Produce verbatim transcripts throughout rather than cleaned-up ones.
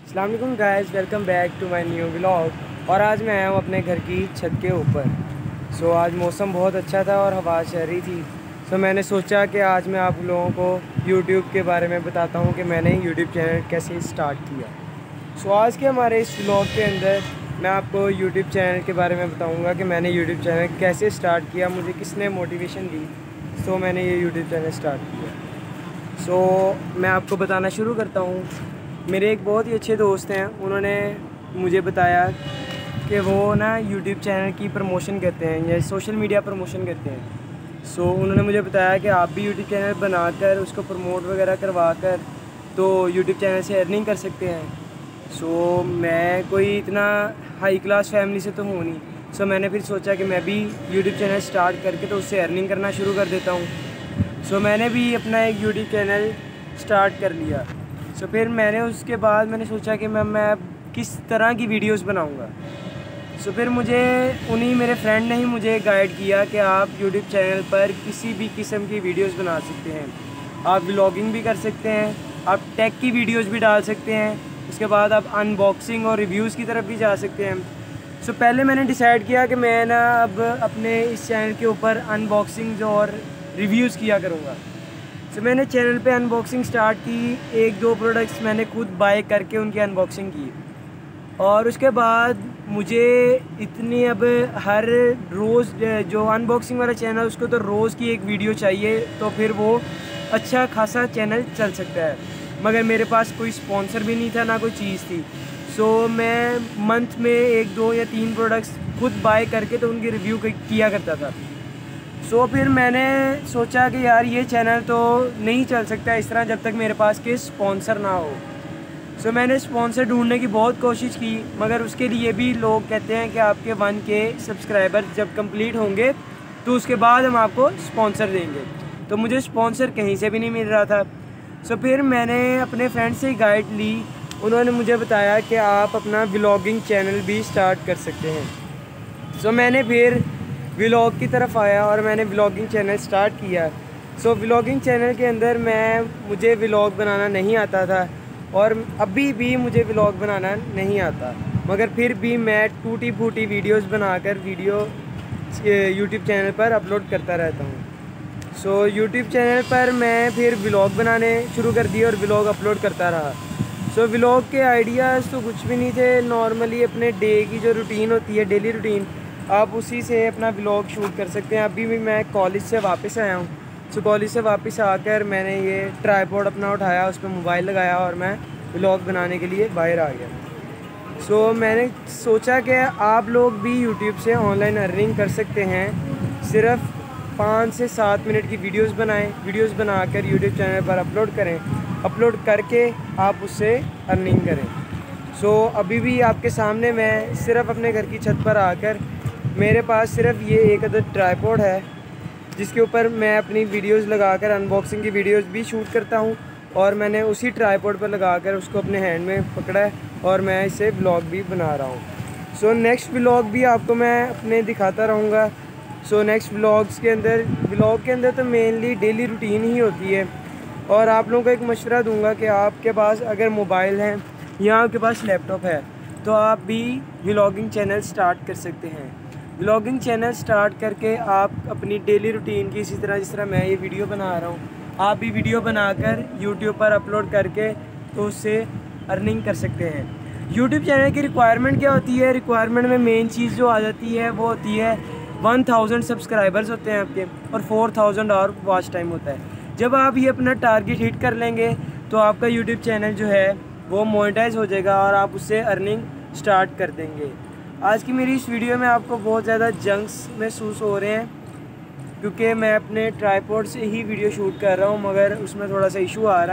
अस्सलाम वालेकुम guys, welcome back to my new vlog. और आज मैं आया हूँ अपने घर की छत के ऊपर। सो so, आज मौसम बहुत अच्छा था और हवा चल रही थी। सो so, मैंने सोचा कि आज मैं आप लोगों को यूट्यूब के बारे में बताता हूँ कि मैंने यूट्यूब चैनल कैसे स्टार्ट किया। सो so, आज के हमारे इस व्लॉग के अंदर मैं आपको यूट्यूब चैनल के बारे में बताऊँगा कि मैंने यूट्यूब चैनल कैसे स्टार्ट किया, मुझे किसने मोटिवेशन दी। सो so, मैंने ये यूट्यूब चैनल स्टार्ट किया। सो so, मैं आपको बताना शुरू करता हूँ। मेरे एक बहुत ही अच्छे दोस्त हैं, उन्होंने मुझे बताया कि वो ना यूट्यूब चैनल की प्रमोशन करते हैं या सोशल मीडिया प्रमोशन करते हैं। सो so, उन्होंने मुझे बताया कि आप भी यूट्यूब चैनल बनाकर उसको प्रमोट वगैरह करवा कर तो यूट्यूब चैनल से अर्निंग कर सकते हैं। सो so, मैं कोई इतना हाई क्लास फैमिली से तो हूँ नहीं। सो so, मैंने फिर सोचा कि मैं भी यूट्यूब चैनल स्टार्ट करके तो उससे अर्निंग करना शुरू कर देता हूँ। सो so, मैंने भी अपना एक यूट्यूब चैनल स्टार्ट कर लिया। सो so, फिर मैंने उसके बाद मैंने सोचा कि मैं मैं किस तरह की वीडियोस बनाऊंगा। सो so, फिर मुझे उन्हीं मेरे फ्रेंड ने ही मुझे गाइड किया कि आप यूट्यूब चैनल पर किसी भी किस्म की वीडियोस बना सकते हैं। आप व्लॉगिंग भी कर सकते हैं, आप टेक की वीडियोस भी डाल सकते हैं, उसके बाद आप अनबॉक्सिंग और रिव्यूज़ की तरफ भी जा सकते हैं। सो so, पहले मैंने डिसाइड किया कि मैं ना अब अपने इस चैनल के ऊपर अनबॉक्सिंग और रिव्यूज़ किया करूँगा। सो so, मैंने चैनल पे अनबॉक्सिंग स्टार्ट की, एक दो प्रोडक्ट्स मैंने खुद बाय करके उनकी अनबॉक्सिंग की। और उसके बाद मुझे इतनी अब हर रोज़ जो अनबॉक्सिंग वाला चैनल उसको तो रोज़ की एक वीडियो चाहिए तो फिर वो अच्छा खासा चैनल चल सकता है। मगर मेरे पास कोई स्पॉन्सर भी नहीं था, ना कोई चीज़ थी। सो so, मैं मंथ में एक दो या तीन प्रोडक्ट्स खुद बाय करके तो उनकी रिव्यू किया करता था। सो so, फिर मैंने सोचा कि यार ये चैनल तो नहीं चल सकता इस तरह जब तक मेरे पास के स्पॉन्सर ना हो। सो so, मैंने स्पॉन्सर ढूंढने की बहुत कोशिश की, मगर उसके लिए भी लोग कहते हैं कि आपके वन के सब्सक्राइबर जब कंप्लीट होंगे तो उसके बाद हम आपको स्पॉन्सर देंगे। तो मुझे स्पॉन्सर कहीं से भी नहीं मिल रहा था। सो so, फिर मैंने अपने फ्रेंड से गाइड ली। उन्होंने मुझे बताया कि आप अपना व्लॉगिंग चैनल भी स्टार्ट कर सकते हैं। सो so, मैंने फिर व्लॉग की तरफ आया और मैंने व्लॉगिंग चैनल स्टार्ट किया। सो so, व्लॉगिंग चैनल के अंदर मैं मुझे व्लॉग बनाना नहीं आता था और अभी भी मुझे व्लॉग बनाना नहीं आता, मगर फिर भी मैं टूटी फूटी वीडियोस बनाकर वीडियो यूट्यूब चैनल पर अपलोड करता रहता हूँ। सो so, यूट्यूब चैनल पर मैं फिर व्लॉग बनाने शुरू कर दिए और व्लॉग अपलोड करता रहा। सो so, व्लॉग के आइडियाज़ तो कुछ भी नहीं थे, नॉर्मली अपने डे की जो रूटीन होती है, डेली रूटीन, आप उसी से अपना व्लॉग शूट कर सकते हैं। अभी भी मैं कॉलेज से वापस आया हूँ। सो कॉलेज से वापस आकर मैंने ये ट्राइपॉड अपना उठाया, उस पर मोबाइल लगाया और मैं व्लॉग बनाने के लिए बाहर आ गया। सो so, मैंने सोचा कि आप लोग भी यूट्यूब से ऑनलाइन अर्निंग कर सकते हैं। सिर्फ पाँच से सात मिनट की वीडियोस बनाएं, वीडियोस बनाकर यूट्यूब चैनल पर अपलोड करें, अपलोड करके आप उससे अर्निंग करें। सो so, अभी भी आपके सामने मैं सिर्फ अपने घर की छत पर आकर, मेरे पास सिर्फ ये एक अदद ट्राइपॉड है जिसके ऊपर मैं अपनी वीडियोस लगाकर अनबॉक्सिंग की वीडियोस भी शूट करता हूँ और मैंने उसी ट्राइपॉड पर लगाकर उसको अपने हैंड में पकड़ा है और मैं इसे व्लॉग भी बना रहा हूँ। सो नेक्स्ट व्लॉग भी आपको मैं अपने दिखाता रहूँगा। सो नेक्स्ट व्लॉग्स के अंदर व्लॉग के अंदर तो मेनली डेली रूटीन ही होती है। और आप लोगों को एक मशवरा दूँगा कि आपके पास अगर मोबाइल है या आपके पास लैपटॉप है तो आप भी व्लॉगिंग चैनल स्टार्ट कर सकते हैं। व्लॉगिंग चैनल स्टार्ट करके आप अपनी डेली रूटीन की, इसी तरह जिस तरह मैं ये वीडियो बना रहा हूँ, आप भी वीडियो बनाकर यूट्यूब पर अपलोड करके तो उससे अर्निंग कर सकते हैं। यूट्यूब चैनल की रिक्वायरमेंट क्या होती है? रिक्वायरमेंट में मेन चीज़ जो आ जाती है वो होती है वन थाउजेंड सब्सक्राइबर्स होते हैं आपके और फोर थाउजेंड और वॉच टाइम होता है। जब आप ये अपना टारगेट हिट कर लेंगे तो आपका यूट्यूब चैनल जो है वो मोनेटाइज हो जाएगा और आप उससे अर्निंग स्टार्ट कर देंगे। आज की मेरी इस वीडियो में आपको बहुत ज़्यादा जंक्स महसूस हो रहे हैं क्योंकि मैं अपने ट्राइपॉड से ही वीडियो शूट कर रहा हूँ, मगर उसमें थोड़ा सा इशू आ रहा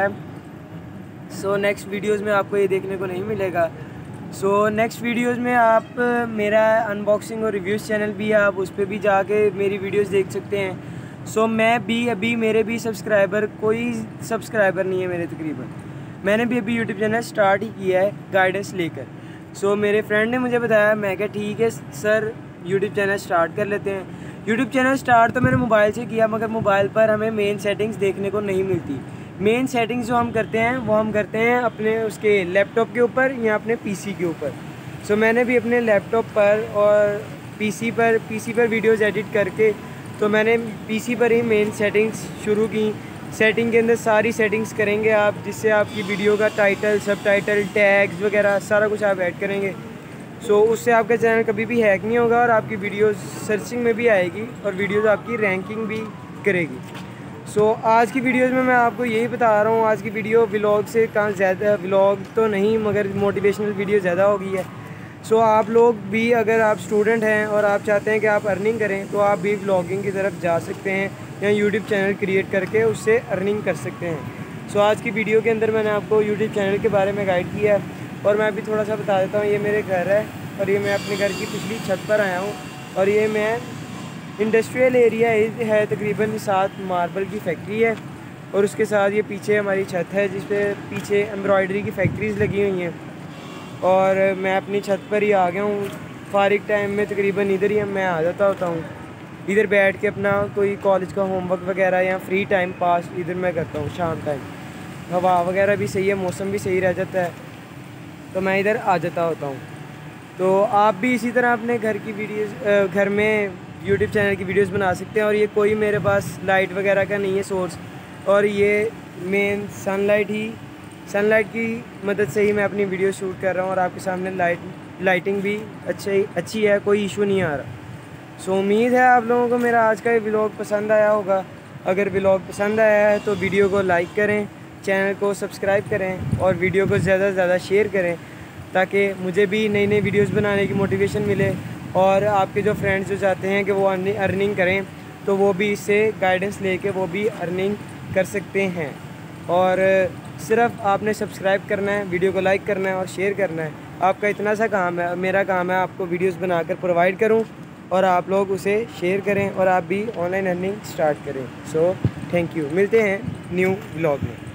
है। सो नेक्स्ट वीडियोस में आपको ये देखने को नहीं मिलेगा। सो नेक्स्ट वीडियोस में आप मेरा अनबॉक्सिंग और रिव्यूज़ चैनल भी है, आप उस पर भी जाके मेरी वीडियोस देख सकते हैं। सो so, मैं भी अभी मेरे भी सब्सक्राइबर कोई सब्सक्राइबर नहीं है मेरे तकरीबन। मैंने भी अभी यूट्यूब चैनल स्टार्ट ही किया है गाइडेंस लेकर। सो so, मेरे फ्रेंड ने मुझे बताया, मैं क्या ठीक है सर यूट्यूब चैनल स्टार्ट कर लेते हैं। यूट्यूब चैनल स्टार्ट तो मैंने मोबाइल से किया, मगर मोबाइल पर हमें मेन सेटिंग्स देखने को नहीं मिलती मेन सेटिंग्स जो हम करते हैं वो हम करते हैं अपने उसके लैपटॉप के ऊपर या अपने पीसी के ऊपर। सो so, मैंने भी अपने लैपटॉप पर और पीसी पर पीसी पर वीडियोस एडिट करके तो मैंने पीसी पर ही मेन सेटिंग्स शुरू की। सेटिंग के अंदर सारी सेटिंग्स करेंगे आप, जिससे आपकी वीडियो का टाइटल, सब टाइटल, टैग्स वगैरह सारा कुछ आप ऐड करेंगे। सो so, उससे आपका चैनल कभी भी हैक नहीं होगा और आपकी वीडियोस सर्चिंग में भी आएगी और वीडियोस आपकी रैंकिंग भी करेगी। सो so, आज की वीडियोस में मैं आपको यही बता रहा हूँ। आज की वीडियो व्लॉग से कहाँ ज़्यादा, व्लॉग तो नहीं मगर मोटिवेशनल वीडियो ज़्यादा हो गई है। सो so, आप लोग भी अगर आप स्टूडेंट हैं और आप चाहते हैं कि आप अर्निंग करें तो आप भी व्लॉगिंग की तरफ जा सकते हैं या यूट्यूब चैनल क्रिएट करके उससे अर्निंग कर सकते हैं। सो so, आज की वीडियो के अंदर मैंने आपको यूट्यूब चैनल के बारे में गाइड किया है और मैं अभी थोड़ा सा बता देता हूँ। ये मेरे घर है और ये मैं अपने घर की पिछली छत पर आया हूँ और ये मैं इंडस्ट्रियल एरिया है, तकरीबन सात मार्बल की फैक्ट्री है और उसके साथ ये पीछे हमारी छत है जिस पे पीछे एम्ब्रॉयडरी की फैक्ट्रीज़ लगी हुई हैं और मैं अपनी छत पर ही आ गया हूँ। फारिग टाइम में तकरीबन इधर ही मैं आ जाता होता हूँ, इधर बैठ के अपना कोई कॉलेज का होमवर्क वगैरह या फ्री टाइम पास इधर मैं करता हूँ। शाम टाइम हवा वगैरह भी सही है, मौसम भी सही रह जाता है तो मैं इधर आ जाता होता हूँ। तो आप भी इसी तरह अपने घर की वीडियोस, घर में यूट्यूब चैनल की वीडियोस बना सकते हैं। और ये कोई मेरे पास लाइट वगैरह का नहीं है सोर्स, और ये मेन सनलाइट ही सनलाइट की मदद से ही मैं अपनी वीडियो शूट कर रहा हूँ और आपके सामने लाइट लाइटिंग भी अच्छी अच्छी है, कोई इशू नहीं आ रहा। सो उम्मीद है आप लोगों को मेरा आज का ये व्लॉग पसंद आया होगा। अगर व्लॉग पसंद आया है तो वीडियो को लाइक करें, चैनल को सब्सक्राइब करें और वीडियो को ज़्यादा से ज़्यादा शेयर करें ताकि मुझे भी नई नई वीडियोस बनाने की मोटिवेशन मिले और आपके जो फ्रेंड्स जो चाहते हैं कि वो अर्निंग करें तो वो भी इससे गाइडेंस लेके वो भी अर्निंग कर सकते हैं। और सिर्फ आपने सब्सक्राइब करना है, वीडियो को लाइक करना है और शेयर करना है। आपका इतना सा काम है, मेरा काम है आपको वीडियोस बनाकर प्रोवाइड करूं और आप लोग उसे शेयर करें और आप भी ऑनलाइन अर्निंग स्टार्ट करें। सो थैंक यू, मिलते हैं न्यू व्लॉग में।